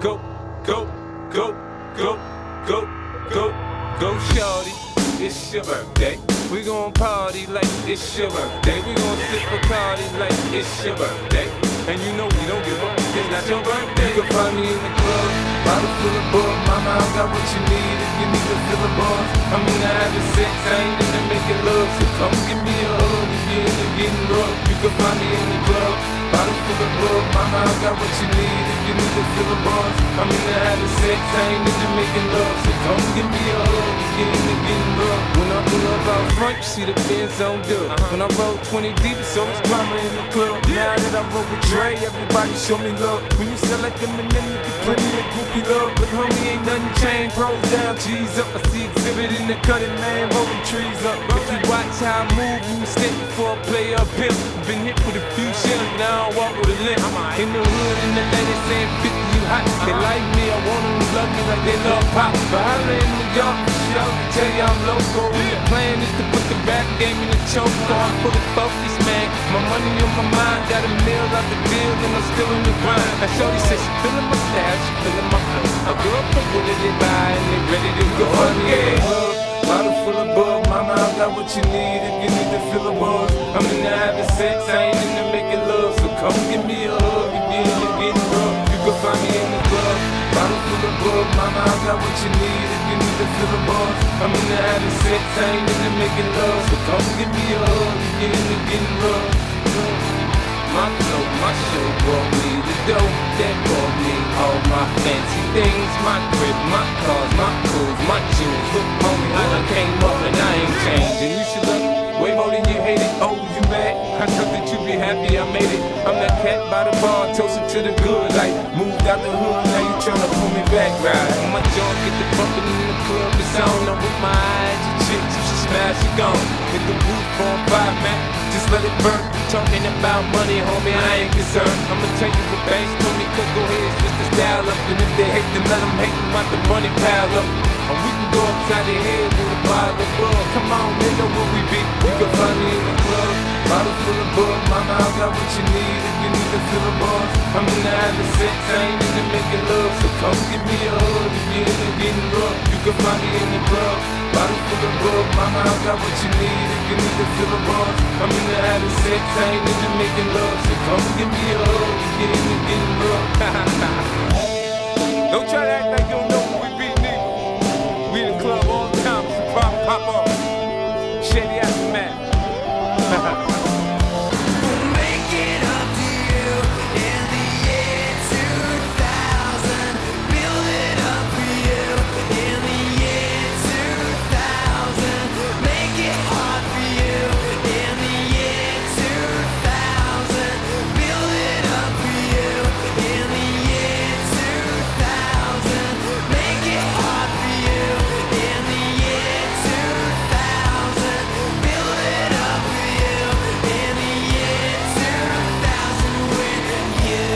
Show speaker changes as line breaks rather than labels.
Go, go, go, go, go, go, go, shorty. It's your birthday. We gon' party like it's your birthday. We gon' sip Bacardi like it's your birthday. And you know we don't give up, it's not your birthday. You can find me in the club, bottle full of bug. Mama, I got what you need if you need to fill a buzz. I'm into having sex, I ain't into making love. So come give me a hug if you're into getting rough. You can find me in the club, bottle full of bug. Mama, I got what you need if you need to fill a buzz. I'm into having sex, I ain't into making love. So come give me a hug if you're into getting rough. When I pull up out front, you see the Benz on dub. When I roll 20 deep, so much drama in the club. Now that I roll with Dre, everybody show me love. When you sell like them and then you get plenty of groupie love. But homie, ain't nothing changed. Pros down, G's up. I see exhibit in the cutting, man, rolling trees up. If you watch how I move, you mistake before I play up pimp. Been hit with a few shells, now I walk with a limp. In the hood, in the lady saying 50, you hot. They like me, I want them to love me like they love pop. But holla in New York, for sure, I tell you I'm loco. The plan is to put the rap game in the choke. So I'm fully focused, man. My money on my mind, got a meal out the deal, and I'm still in the grind. Now shorty says she feeling my style, she feeling my flow. A girl from Willie, they buy and they ready to go. Bottle full of bug, mama, I got what you need if you need to fill a buzz. I'm into having sex, I ain't into making love. So come give me a hug if you're into getting rough. You can find me in the club, bottle full of bug, mama, I got what you need if you need to fill a buzz. I'm into having sex, I ain't into making love. So come give me a hug if you're into getting rough. My flow, my show brought me the dough that brought me all my fancy things. My crib, my cars, my clothes, my jewels. Look, homie, I done came up and I ain't changed. And you should love me way more than you hate it. Oh, you mad? I thought that you be happy I made it. I'm that cat by the bar, toasted to the good. Like, moved out the hood, now you tryna pull me back, right? My jaw get the bumpin' in the club, it's on. I'm with my eyes, your chicks, if she smash, she gone. Hit the roof on fire, man, just let it burn. Talking about money, homie, I ain't concerned. I'ma tell you what banks told me, cause go ahead, switch the style up. And if they hate, then let them hate them, let the money pile up. And we can go upside the head with a bottle of bug. Come on, they know where we be. You can find me in the club, bottle full of bug. Mama, I got what you need if you need to fill a buzz. I'm into having sex, I ain't into making love. So come give me a hug if you're into getting rough. You can find me in the club, bottle full of bug. Mama, I got what you need if you need to fill a buzz. I'm into having sex, I ain't into making love. So come give me a hug if you're into getting rough. Don't try to act like you don't know what we be, nigga. We in the club all the time, it's a problem, pop off. Shady aftermath.
Make it up to you in the year 2000. Build it up for you in the year 2000. Make it hard for you in the year 2000. Build it up for you in the year 2000. Make it hard for you in the year 2000. Build it up for you in the year 2000 with you.